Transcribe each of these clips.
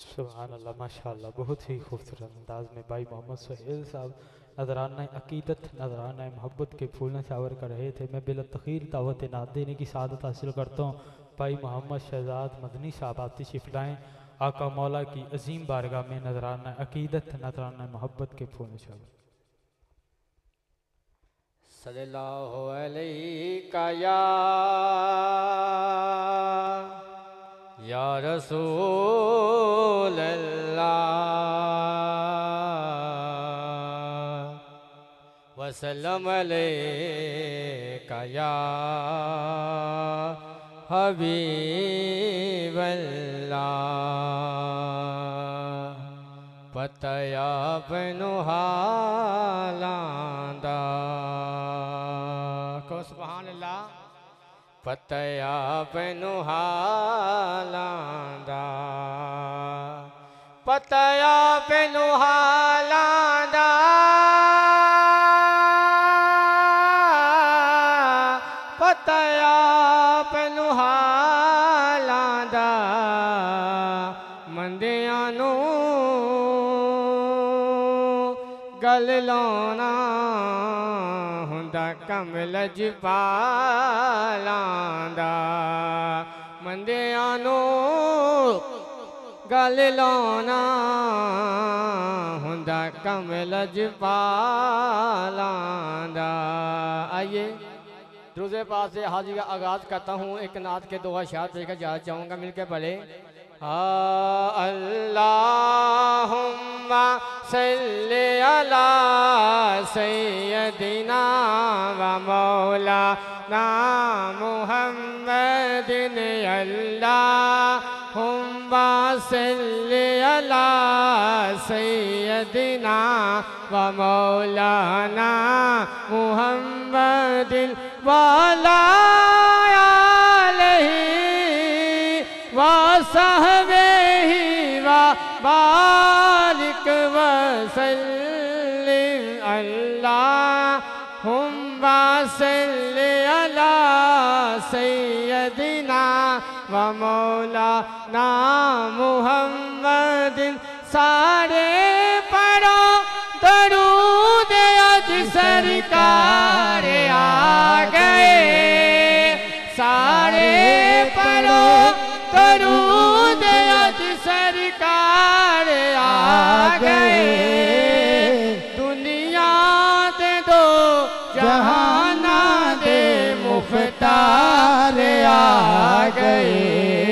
सुभान अल्लाह, माशाअल्लाह, बहुत ही खूबसूरत अंदाज में भाई मोहम्मद सुहेल साहब नजराना अकीदत, नजराना मोहब्बत के फूल नशावर कर रहे थे। मैं बिला तखीर दावत नात देने की सादत हासिल करता हूँ। भाई मोहम्मद शहजाद मदनी साहब आप तशरीफ लाएँ। आका मौला की अजीम बारगाह में नजराना अकीदत, नजराना मोहब्बत के फूल नशावर। सल्लल्लाहु अलैहि या रसूल अल्लाह वसल्लम अलैका या हबीब अल्लाह। पतया बनु हालांदा को सुभान अल्लाह। पतया बनु हालांदा, पतया बनु हालांदा, पतया बनु हालांदा, मंदियां नू गल लाना हुंदा कमल जपालांदा। मंदियां नू गल लाना हुंदा कमल जपालांदा। आइए दूसरे पास से हाजी का आगाज करता हूँ। एक नात के दो अशार देकर जाना चाहूँगा, मिलके पढ़े। अल्लाहुम्मा सल्ली अला सय्यदिना व मौलाना मुहम्मदिन। अल्लाहुम्मा सल्ली अला सय्यदिना व मौलाना मुहम्मदिन वाला वसहबेहि व बारिक वसल्लिम। अल्लाहुम्मा सल्ली अला सय्यदिना व मौलाना मुहम्मदिन। सारे पढ़ो दरूद अज सरकार आ गए। सारे पढ़ो दरूद अज सरकार आ गए। दुनिया दे दो जहाना दे मुख्तार आ गए।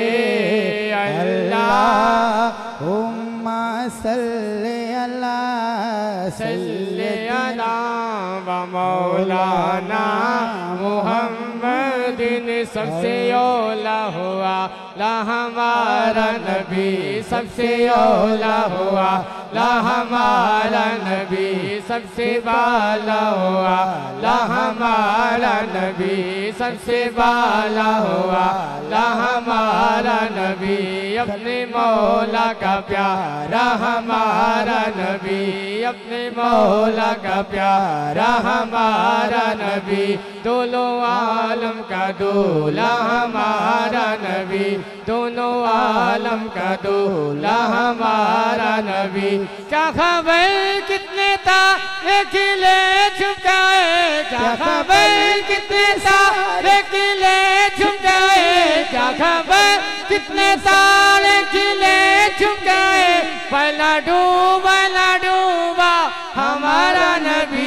अल्लाहुम्मा सल्ली अला सय्यदिना व मौलाना मुहम्मदिन। सबसे औला हुआ ला हमारा नबी, सबसे औला हुआ ला हमारा नबी, सबसे बाला हुआ ला हमारा नबी, सबसे बाला हुआ ला हमारा नबी। अपने मौला का प्यारा हमारा नबी, अपने मौला का प्यारा हमारा नबी। दोनों आलम का दूल्हा हमारा नबी, दोनों आलम का दूल्हा हमारा नबी। क्या खबर कितने तारे खिले छुपाए, क्या खबर कितने तारे खिले छुपाए, क्या खबर कितने तारे खिले छुपाए। पहला डूबा हमारा नबी।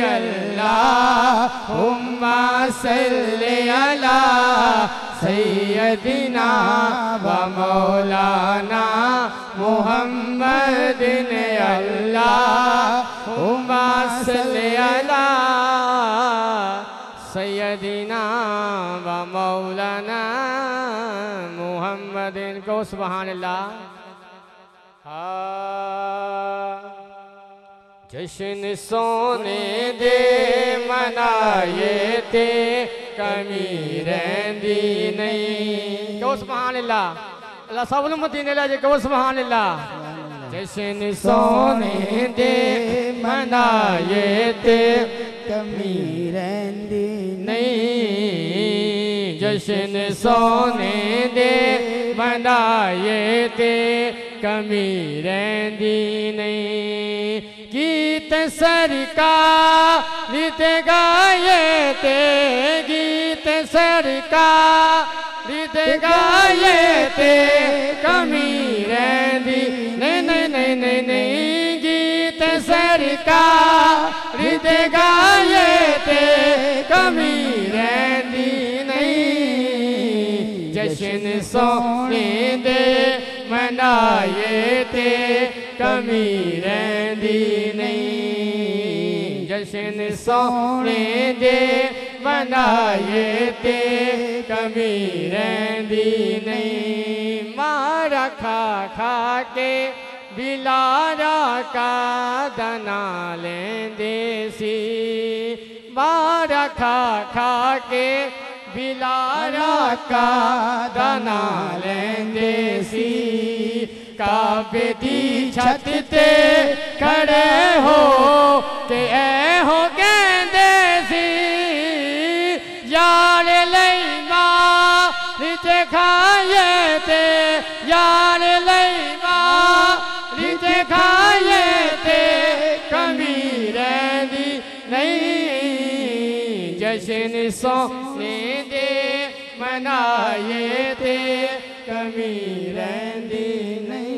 अल्लाहुम्मा सल्ली अला सय्यदिना व मौलाना मुहम्मदिन। अल्लाहुम्मा सल्ली अला सय्यदिना व मौलाना मुहम्मदिन को सुभान अल्लाह। जश्न सोने दे मनाए ते कमी रहंदी नहीं। कहो सुभान अल्लाह। अल्लाह सब नूं मदीने ले जाए, कहो सुभान अल्लाह। जश्न सोने दे मनाए ते कमी रहंदी नहीं। जश्न सोने दे मनाए ते कमी रहंदी नहीं गीत सरकार ते गाए ते गीत सरकार ते गाए ते कमी रहंदी नहीं नहीं नहीं नहीं नहीं गीत सरकार ते गाए ते कमी रहंदी नहीं जश्न सोने दे मनाए ते कमी रहंदी नहीं जश्न सोने दे मनाए ते कमी रहंदी नहीं मारा खा खा के बिलारा का दाना लेंदे सी मारा खा खा के बिलारा का दाना लेंदे सी काबे दी छत ते खड़े हो के ऐ हो कहंदे सी यार लई मां रिते खाए ते यार लई मां रिते खाए ते कमी रहंदी नहीं जश्न सोने दे मनाए ते कमी रहंदी नहीं